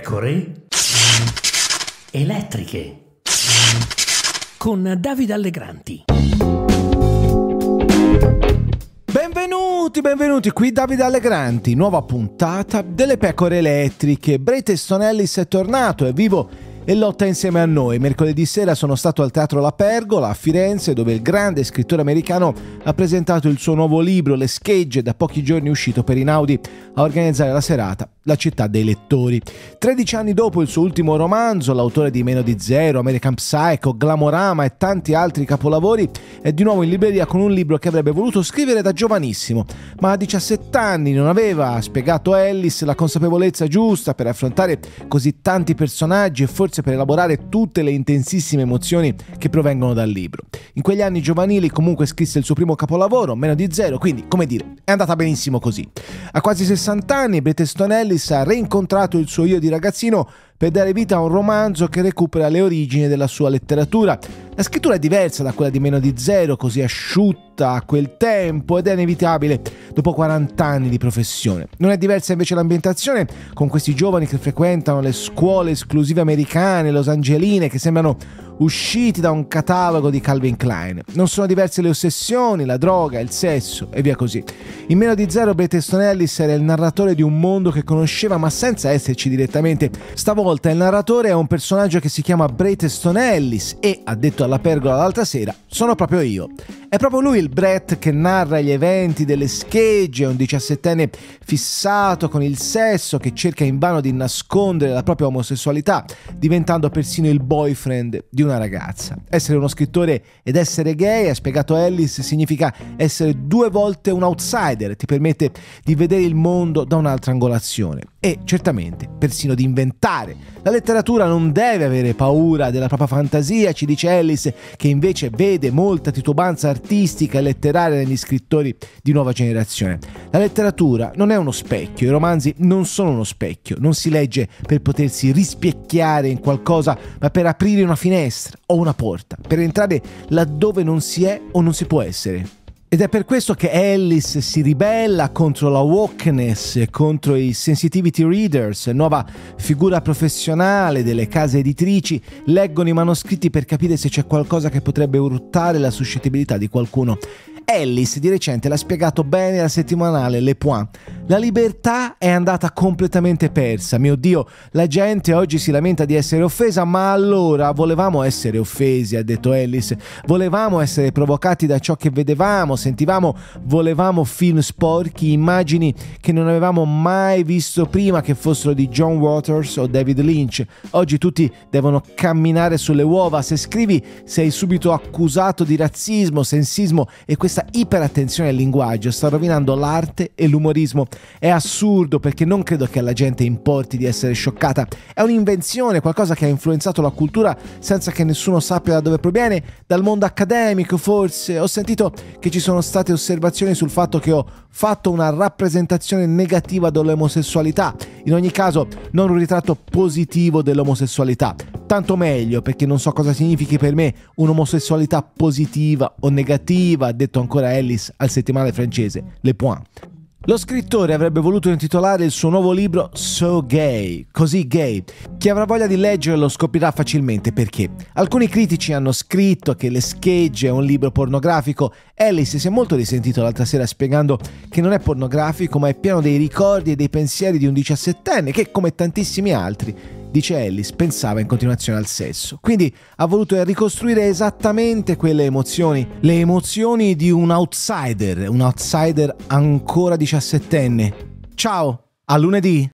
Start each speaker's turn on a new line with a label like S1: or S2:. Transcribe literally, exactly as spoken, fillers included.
S1: pecore elettriche con Davide Allegranti.
S2: Benvenuti, benvenuti, qui Davide Allegranti, nuova puntata delle pecore elettriche. Bret Easton Ellis è tornato, è vivo e lotta insieme a noi. Mercoledì sera sono stato al Teatro La Pergola a Firenze, dove il grande scrittore americano ha presentato il suo nuovo libro Le Schegge, da pochi giorni uscito per Einaudi a organizzare la serata La città dei lettori. tredici anni dopo il suo ultimo romanzo, l'autore di Meno di Zero, American Psycho, Glamorama e tanti altri capolavori è di nuovo in libreria con un libro che avrebbe voluto scrivere da giovanissimo, ma a diciassette anni non aveva, ha spiegato Ellis, la consapevolezza giusta per affrontare così tanti personaggi e forse per elaborare tutte le intensissime emozioni che provengono dal libro. In quegli anni giovanili comunque scrisse il suo primo capolavoro, Meno di Zero, quindi, come dire, è andata benissimo così. A quasi sessanta anni Bret Easton Ellis ha reincontrato il suo io di ragazzino per dare vita a un romanzo che recupera le origini della sua letteratura. La scrittura è diversa da quella di Meno di Zero, così asciutta a quel tempo, ed è inevitabile dopo quaranta anni di professione. Non è diversa invece l'ambientazione, con questi giovani che frequentano le scuole esclusive americane, losangeline, che sembrano usciti da un catalogo di Calvin Klein. Non sono diverse le ossessioni, la droga, il sesso e via così. In Meno di Zero Bret Easton Ellis era il narratore di un mondo che conosceva ma senza esserci direttamente. Stavolta il narratore è un personaggio che si chiama Bret Easton Ellis e, ha detto alla Pergola l'altra sera, sono proprio io. È proprio lui il Bret che narra gli eventi delle schegge, un diciassettenne fissato con il sesso che cerca invano di nascondere la propria omosessualità, diventando persino il boyfriend di una ragazza. Essere uno scrittore ed essere gay, ha spiegato Ellis, significa essere due volte un outsider, ti permette di vedere il mondo da un'altra angolazione e certamente persino di inventare. La letteratura non deve avere paura della propria fantasia, ci dice Ellis, che invece vede molta titubanza artistica e letteraria negli scrittori di nuova generazione. La letteratura non è uno specchio, i romanzi non sono uno specchio, non si legge per potersi rispecchiare in qualcosa, ma per aprire una finestra o una porta, per entrare laddove non si è o non si può essere. Ed è per questo che Ellis si ribella contro la wokeness, contro i sensitivity readers, nuova figura professionale delle case editrici, leggono i manoscritti per capire se c'è qualcosa che potrebbe urtare la suscettibilità di qualcuno. Ellis di recente l'ha spiegato bene alla settimanale Le Point. La libertà è andata completamente persa. Mio Dio, la gente oggi si lamenta di essere offesa, ma allora volevamo essere offesi, ha detto Ellis. Volevamo essere provocati da ciò che vedevamo, sentivamo, volevamo film sporchi, immagini che non avevamo mai visto prima, che fossero di John Waters o David Lynch. Oggi tutti devono camminare sulle uova. Se scrivi sei subito accusato di razzismo, sensismo, e questa iperattenzione al linguaggio sta rovinando l'arte e l'umorismo. È assurdo, perché non credo che alla gente importi di essere scioccata. È un'invenzione, qualcosa che ha influenzato la cultura senza che nessuno sappia da dove proviene, dal mondo accademico forse. Ho sentito che ci sono state osservazioni sul fatto che ho fatto una rappresentazione negativa dell'omosessualità. In ogni caso, non un ritratto positivo dell'omosessualità. Tanto meglio, perché non so cosa significhi per me un'omosessualità positiva o negativa, ha detto ancora Ellis al settimanale francese Le Point. Lo scrittore avrebbe voluto intitolare il suo nuovo libro So Gay, così gay. Chi avrà voglia di leggere lo scoprirà facilmente perché. Alcuni critici hanno scritto che Le Schegge è un libro pornografico. Ellis si è molto risentito l'altra sera spiegando che non è pornografico, ma è pieno dei ricordi e dei pensieri di un diciassettenne che, come tantissimi altri, dice Ellis, pensava in continuazione al sesso. Quindi ha voluto ricostruire esattamente quelle emozioni, le emozioni di un outsider, un outsider ancora diciassettenne. Ciao, a lunedì!